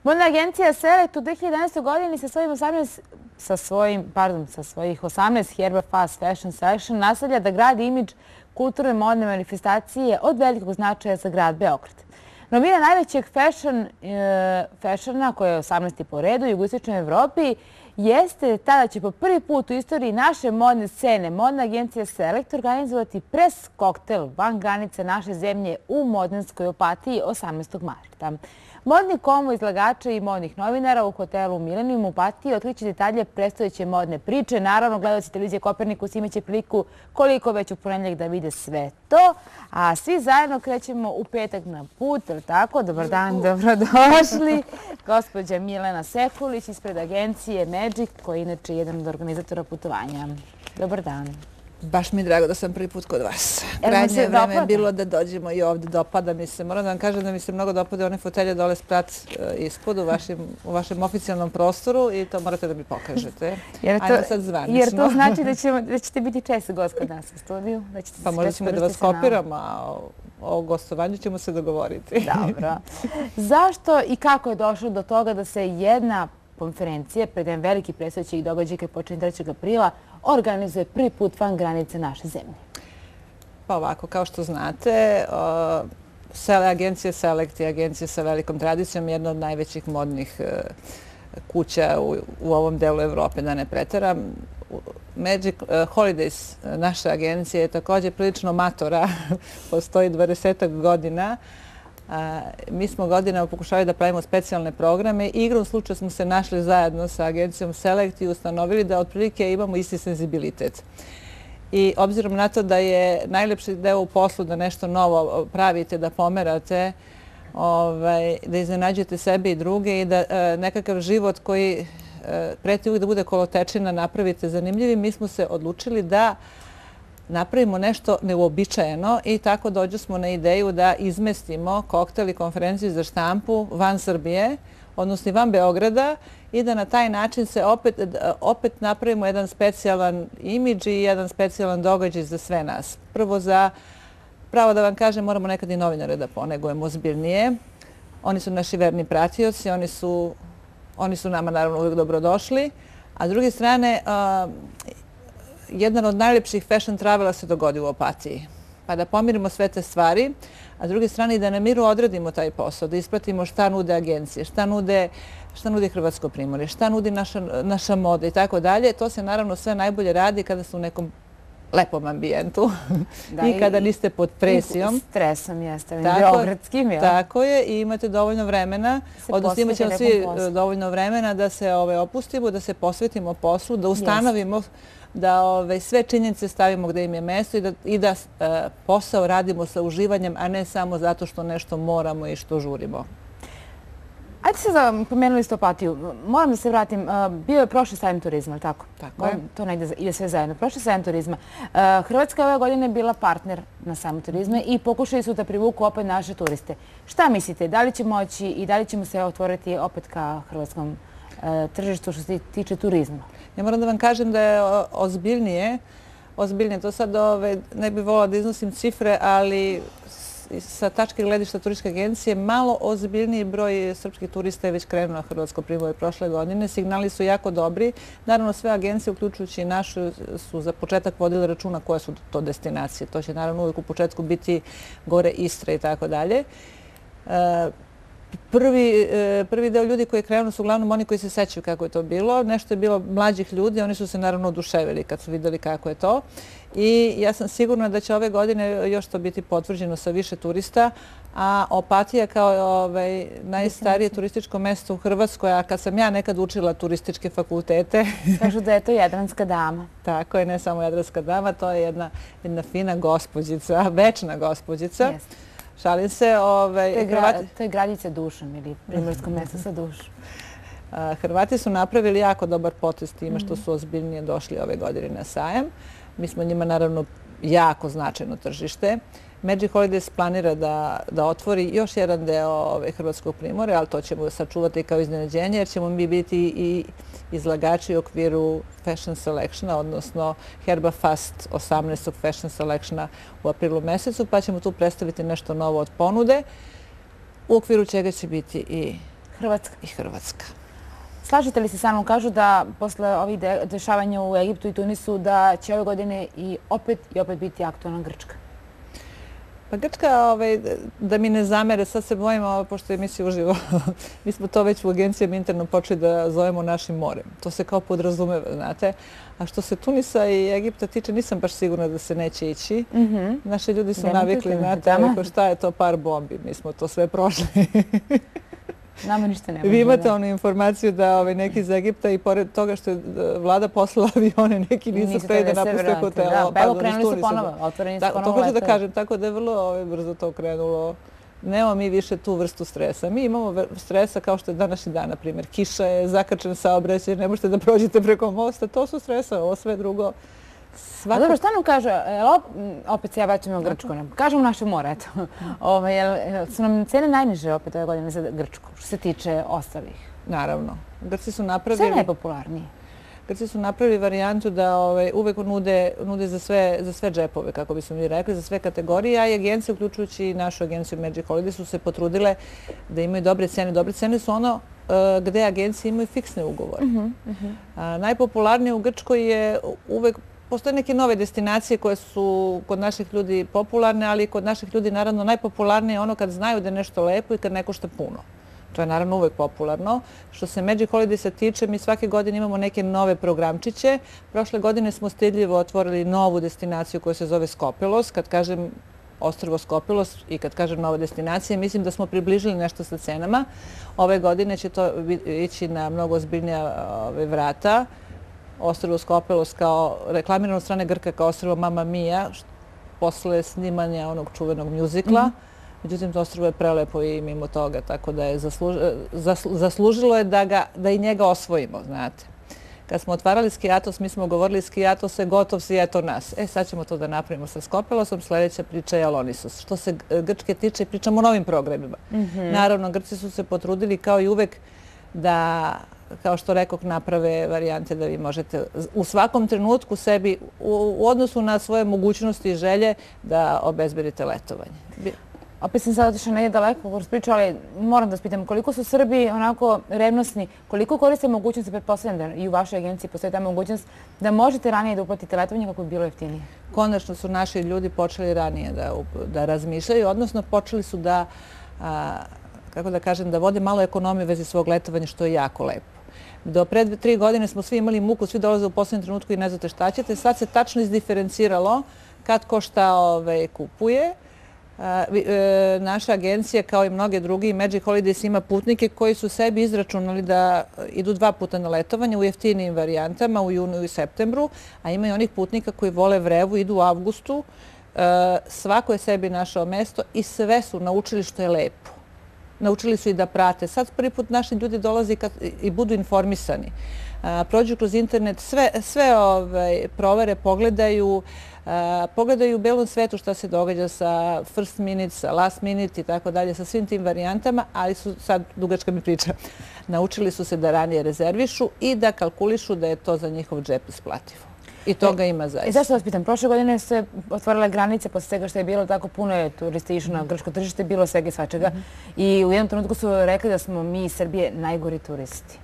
Modna agencija Select u 2011. godini sa svojih 18 Herba Fast Fashion Selection nastavlja da gradi imidž kulturne modne manifestacije od velikog značaja za grad Beograd. Novina najvećeg fashiona, koja je 18. po redu u jugoistočnoj Evropi, jeste tada će po prvi put u istoriji naše modne scene modna agencija Select organizovati pres koktel van granice naše zemlje u Modnanskoj Opatiji 18. marta. Modni konvoj izlagača i modnih novinara u hotelu Millennium u Opatiji otkriće detalje predstojeće modne priče. Naravno, gledaoci televizije Kopernikus imaće priliku koliko već u ponedeljak da vide sve to. A svi zajedno krećemo u petak na put, ili tako? Dobar dan, dobrodošli. Gospođa Milena Sekulić ispred agencije Magic, koja je inače jedan od organizatora putovanja. Dobar dan. Baš mi je drago da sam prvi put kod vas. Krajnje vreme je bilo da dođemo i ovdje. Dopada mi se. Moram da vam kažem da mi se mnogo dopada one fotelje dole sprat ispod u vašem oficijalnom prostoru i to morate da mi pokažete. Ajmo sad zvanično. Jer to znači da ćete biti često gost kod nas u studiju? Pa možda ćemo da vas kopiramo, a o gostovanju ćemo se dogovoriti. Dobro. Zašto i kako je došlo do toga da se jedna konferencija pred jedan veliki predstojeći događaj koji počne 3. aprila organizuje prvi put van granice naše zemlje? Pa ovako, kao što znate, agencija Select je agencija sa velikom tradicijom, jedna od najvećih modnih kuća u ovom delu Evrope, da ne preteram. Magic Holidays, naša agencija, je također prilično matora, postoji 20 godina. Mi smo godinama pokušali da pravimo specijalne programe. Igrom slučaja smo se našli zajedno sa agencijom Select i ustanovili da otprilike imamo isti senzibilitet. I obzirom na to da je najlepši deo u poslu da nešto novo pravite, da pomerate, da iznenađujete sebe i druge i da nekakav život koji preti uvijek da bude kolotečina napravite zanimljivim, mi smo se odlučili da napravimo nešto neuobičajeno i tako dođu smo na ideju da izmestimo koktel i konferenciju za štampu van Srbije, odnosno i van Beograda, i da na taj način se opet napravimo jedan specijalan imidž i jedan specijalan događaj za sve nas. Prvo, pravo da vam kažem, moramo nekad i novinare da ponegujemo ozbiljnije. Oni su naši verni pratioci, oni su nama naravno uvijek dobrodošli, a s druge strane, jedan od najlepših fashion travela se dogodi u Opatiji. Pa da pomirimo sve te stvari, a s druge strane i da na miru odradimo taj posao, da ispratimo šta nude agencije, šta nudi Hrvatsko primorje, šta nudi naša moda i tako dalje. To se naravno sve najbolje radi kada ste u nekom lepom ambijentu i kada niste pod presijom. Stresom jeste, beogradskim, jel? Tako je, i imate dovoljno vremena, odnosno imat ćemo svi dovoljno vremena da se opustimo, da se posvetimo poslu, da ustanovimo da sve činjenice stavimo gde im je mesto i da posao radimo sa uživanjem, a ne samo zato što nešto moramo i što žurimo. Ajde se pomenuli ste Opatiju. Moram da se vratim. Bio je prošli sajam turizma, ali tako? Tako je. To negde ide sve zajedno. Prošli sajam turizma. Hrvatska ove godine bila partner na sajmu turizma i pokušali su da privuku opet naše turiste. Šta mislite? Da li će moći i da li ćemo se otvoriti opet ka hrvatskom tržištu što se tiče turizma? Ja moram da vam kažem da je ozbiljnije. To sad ne bih volila da iznosim cifre, ali sa tačke gledišta turističke agencije malo ozbiljniji broj srpskih turista je već krenuo na Hrvatsko primorje prošle godine. Signali su jako dobri. Naravno, sve agencije, uključujući i našu, su za početak vodile računa koje su to destinacije. To će naravno uvijek u početku biti gore Istra i tako dalje. Prvi deo ljudi koji je krenuo su uglavnom oni koji se sećaju kako je to bilo. Nešto je bilo mlađih ljudi, oni su se naravno oduševili kad su vidjeli kako je to. I ja sam sigurna da će ove godine još to biti potvrđeno sa više turista, a Opatija kao najstarije turističko mesto u Hrvatskoj, a kad sam ja nekad učila turističke fakultete... Kažu da je to Jadranska dama. Tako je, ne samo Jadranska dama, to je jedna fina gospođica, večna gospođica. Šalim se. To je Gradica dušom ili primorsko mesto sa dušom. Hrvati su napravili jako dobar potez time što su ozbiljnije došli ove godine na sajam. Mi smo njima naravno jako značajno tržište. Magic Holidays planira da otvori još jedan deo Hrvatskog primorja, ali to ćemo sačuvati kao iznenađenje jer ćemo mi biti i izlagači u okviru Fashion Selectiona, odnosno Herba Fast 18. Fashion Selectiona u aprilu mesecu, pa ćemo tu predstaviti nešto novo od ponude, u okviru čega će biti i Hrvatska. I Hrvatska. Slažete li se sa mnom? Kažu da posle ovih dešavanja u Egiptu i Tunisu da će ove godine i opet biti aktualna Grčka. Pa Grčka, da mi ne zamere, sad se bojimo, pošto je emisija uživo, mi smo to već u agencijama interno počeli da zovemo našim morem. To se kao podrazumeva, znate. A što se Tunisa i Egipta tiče, nisam baš sigurna da se neće ići. Naši ljudi su navikli, znate, šta je to par bombi, mi smo to sve prošli. Nama ništa ne može. Vi imate onu informaciju da neki iz Egipta i pored toga što je vlada poslala avione, neki nisu spremni da napuste hotela. Da, evo krenuli su ponovo, otvoreni su ponovo. To hoću da kažem, tako da je vrlo brzo to krenulo. Nemamo mi više tu vrstu stresa. Mi imamo stresa kao što je današnji dan, na primjer. Kiša je, zakačen saobraćaj, ne možete da prođete preko mosta. To su stresa, ovo sve drugo. A dobro, šta nam kaže, opet se ja vraćam u Grčku, kažem naše more, eto. Su nam cene najniže opet ove godine za Grčku, što se tiče ostalih? Naravno. Grci su napravili... Sve najpopularnije? Grci su napravili varijantu da uvek nude za sve džepove, kako bismo mi rekli, za sve kategorije, a i agencije, uključujući i našu agenciju Magic Holiday, su se potrudile da imaju dobre cene. Dobre cene su ono gde agencije imaju fiksne ugovore. Najpopularnije u Grčkoj je uvek... Postoje neke nove destinacije koje su kod naših ljudi popularne, ali kod naših ljudi naravno najpopularnije je ono kad znaju da je nešto lepo i kad ne košta puno. To je naravno uvek popularno. Što se Magic Holiday tiče, mi svake godine imamo neke nove programčiće. Prošle godine smo stidljivo otvorili novu destinaciju koja se zove Skopelos. Kad kažem ostrvo Skopelos i kad kažem nove destinacije, mislim da smo približili nešto sa cenama. Ove godine će to ići na mnogo ozbiljnija vrata. Ostrvo Skopelos kao reklamirano od strane Grka kao ostrvo Mamma Mia posle snimanja onog čuvenog mjuzikla. Međutim, to ostrvo je prelepo i mimo toga, tako da je zaslužilo je da i njega osvojimo, znate. Kad smo otvarali Skiatos, mi smo govorili Skiatos je gotov, si eto nas. Sad ćemo to da napravimo sa Skopelosom, sljedeća priča je Alonisos. Što se Grčke tiče, pričamo o novim programima. Naravno, Grci su se potrudili kao i uvek da, kao što rekoh, naprave varijante da vi možete u svakom trenutku sebi, u odnosu na svoje mogućnosti i želje, da obezbedite letovanje. Opet sam sad otišla negdje daleko pričala, ali moram da spitam koliko su Srbi onako revnosni, koliko koriste mogućnost, pretpostavljam da i u vašoj agenciji postoji ta mogućnost, da možete ranije da uplatite letovanje kako bi bilo jeftinije? Konačno su naši ljudi počeli ranije da razmišljaju, odnosno počeli su da, kako da kažem, da vode malo ekonomiju u vezi svog letovanja, što je jako lepo. Do pre 3 godine smo svi imali muku, svi dolaze u posljednjem trenutku i ne znate šta ćete. Sad se tačno izdiferenciralo kad ko šta kupuje. Naša agencija, kao i mnoge drugi, Magic Holidays ima putnike koji su sebi izračunali da idu 2 puta na letovanje u jeftinijim varijantama u junu i septembru, a ima i onih putnika koji vole vrevu, idu u avgustu. Svako je sebi našao mesto i sve su naučili što je lepo. Naučili su i da prate. Sad prvi put naši ljudi dolaze i budu informisani. Prođu kroz internet, sve provere, pogledaju u belom svetu šta se događa sa first minute, sa last minute i tako dalje, sa svim tim varijantama, ali su sad, dugačka mi priča, naučili su se da ranije rezervišu i da kalkulišu da je to za njihov džep isplativo. I toga ima zaista. I zašto vas pitam, prošle godine su se otvorile granice posle svega što je bilo tako puno je turista išlo na grčko tržište, bilo svega i svačega. I u jednom trenutku su rekli da smo mi iz Srbije najgori turisti.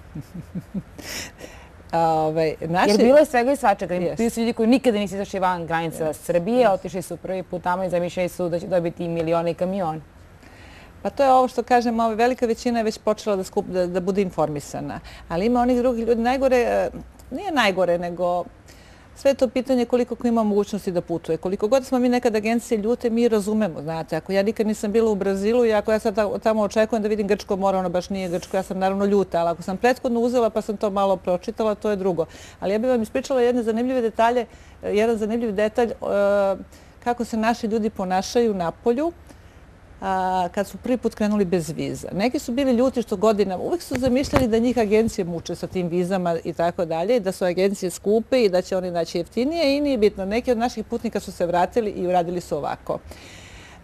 Jer bilo je svega i svačega. Bili su ljudi koji nikada nisu izašli van granica Srbije, otišli su prvi put tamo i zamišljali su da će dobiti milione i kamione. Pa to je ovo što kažem, velika većina je već počela da bude informisana. Ali ima onih drugih ljudi, najgore, nije najgore, nego sve je to pitanje koliko ko ima mogućnosti da putuje. Koliko god smo mi nekad agencije ljute, mi razumemo, znate. Ako ja nikad nisam bila u Brazilu i ako ja sad tamo očekujem da vidim Grčko more, ono baš nije Grčko, ja sam naravno ljuta, ali ako sam prethodno uzela pa sam to malo pročitala, to je drugo. Ali ja bih vam ispričala jedne zanimljive detalje, jedan zanimljiv detalj kako se naši ljudi ponašaju na polju kad su prvi put krenuli bez viza. Neki su bili ljuti što godinama, uvijek su zamišljali da njih agencije muče sa tim vizama i tako dalje, da su agencije skupe i da će oni naći jeftinije i nije bitno. Neki od naših putnika su se vratili i uradili su ovako.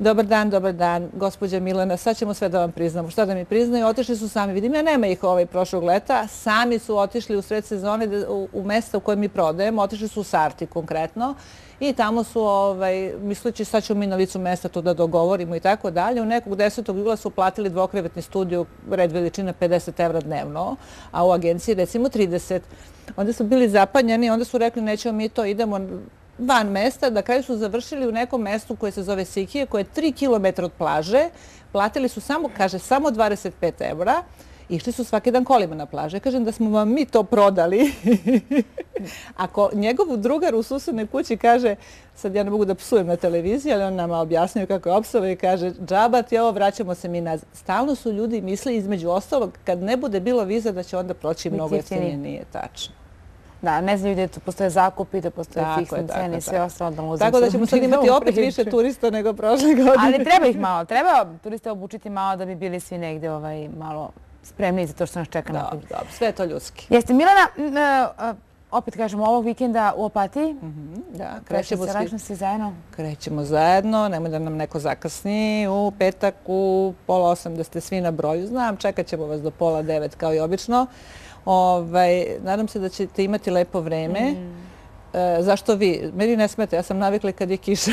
Dobar dan, gospođa Milena, sad ćemo sve da vam priznamo. Šta da mi priznaju? Otišli su sami. Vidim, ja nema ih prošlog leta. Sami su otišli u sred sezone u mesta u koje mi prodajemo. Otišli su u Sarti konkretno. I tamo su, misleći sad ćemo mi na licu mesta to da dogovorimo i tako dalje. U nekog 10. jula su platili dvokrevetni studio, red veličina 50 € dnevno, a u agenciji recimo 30. Onda su bili zapanjeni, onda su rekli nećemo mi to, idemo van mesta. Na kraju su završili u nekom mestu koje se zove Sikije, koje je 3 km od plaže. Platili su samo, kaže, samo 25 €. Išli su svaki dan kolima na plaže. Kažem da smo vam mi to prodali. Ako njegov drugar u susednoj kući kaže, sad ja ne mogu da psujem na televiziji, ali on nama objasnio kako je opsao i kaže, džaba ti ovo, vraćamo se mi nazad. Stalno su ljudi misli, između ostalog, kad ne bude bilo viza da će onda proći mnogo jeftinije. Nije tačno. Da, ne znaju da postoje zakupi, da postoje fiksne cene i sve ostalo da uzem. Tako da ćemo sad imati opet više turista nego prošle godine. Ali treba ih malo, treba turiste obučiti malo da bi bili svi negde malo spremni za to što nas čeka napred. Dobro, sve je to ljudski. Jeste, Milena, opet kažemo, ovog vikenda u Opatiji. Da, krećemo zajedno, nemoj da nam neko zakasni. U petak u 7:30 da ste svi na broju. Znam, čekat ćemo vas do 8:30 kao i obično. Nadam se da ćete imati lepo vreme. Zašto vi? Meni ne smete, ja sam navikla kad je kiša.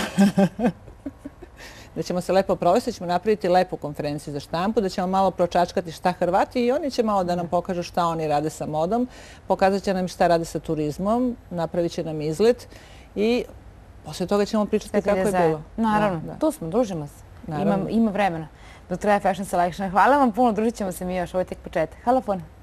Da ćemo se lepo provesti, da ćemo napraviti lepu konferenciju za štampu, da ćemo malo pročačkati šta Hrvati i oni će malo da nam pokažu šta oni rade sa modom, pokazat će nam šta rade sa turizmom, napravit će nam izlet i poslije toga ćemo pričati kako je bilo. Naravno, tu smo, družimo se. Ima vremena do traja Fashion Selection. Hvala vam puno, družit ćemo se mi još, ovo je tek početak. Hvala puno.